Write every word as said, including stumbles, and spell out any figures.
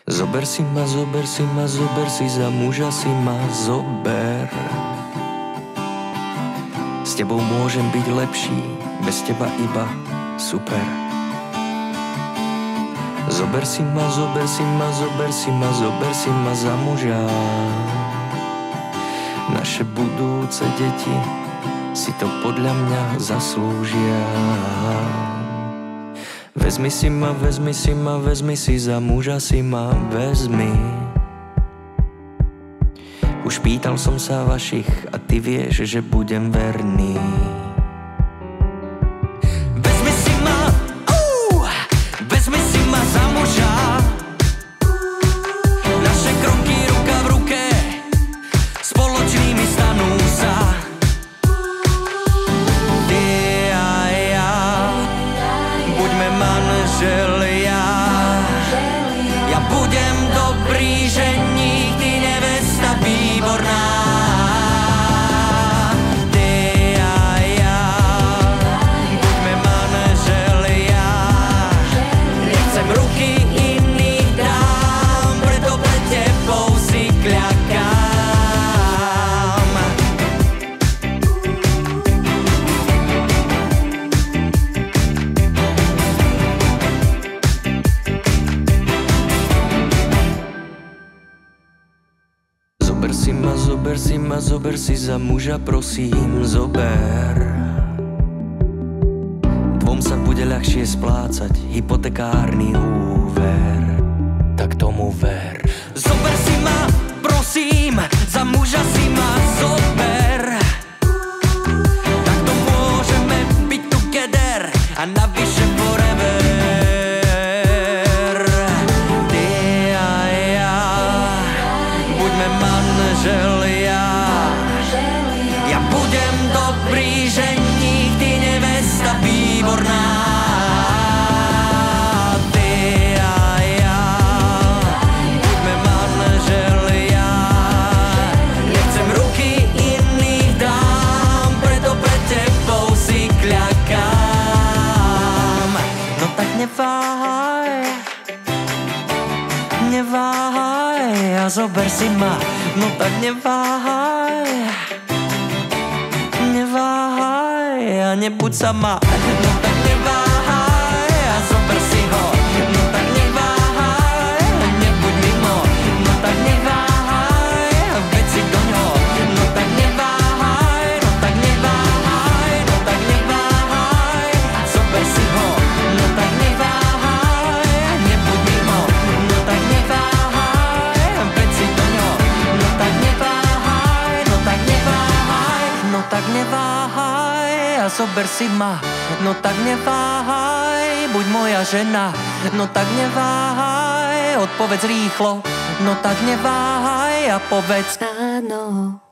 Zober si ma, zober si ma, zober si za muža si ma, zober. S tebou môžem byť lepší, bez teba iba super. Zober si ma, zober si ma, zober si ma, zober si ma za muža. Naše budúce deti si to podľa mňa zaslúžia. Vezmi si ma, vezmi si ma, vezmi si za muža si ma, vezmi. Už pýtal som sa vašich a ty vieš, že budem verný. Vezmi si ma, uh, vezmi si ma za muža. Naše kroky ruka v ruke spoločnými stanú sa. Manželia, ja budem dobrý ženík, ty nevesta výborná. Ty a ja, buďme manželia. Nechcem ruky iných dám, preto pred tebou si kľakám. Zober si ma, zober si ma, zober si za muža, prosím, zober. Dvom sa bude ľahšie splácať hypotekárny úver, tak tomu ver. Zober si ma, prosím, za muža si ma, zober. Takto môžeme byť together a navyše forever. Ja budem dobrý ženík, ty nevesta výborná. Ty a ja, buďme manželia. Nechcem ruky iných dám, preto pred tebou si kľakám. No tak neváhaj, neváhaj a zober si ma. No tak neváhaj, neváhaj a nebuď sama. No tak neváhaj a zober si ho. No tak neváhaj a nebuď mimo. No tak neváhaj a veď si do ňo. No tak neváhaj, no tak neváhaj, no tak neváhaj, zober si ho. No tak neváhaj a nebuď mimo. No tak neváhaj a veď si do ňo. No tak neváhaj, no tak neváhaj, no tak neváhaj a zober si ma. No tak neváhaj, buď moja žena. No tak neváhaj, odpovedz rýchlo. No tak neváhaj a povedz áno.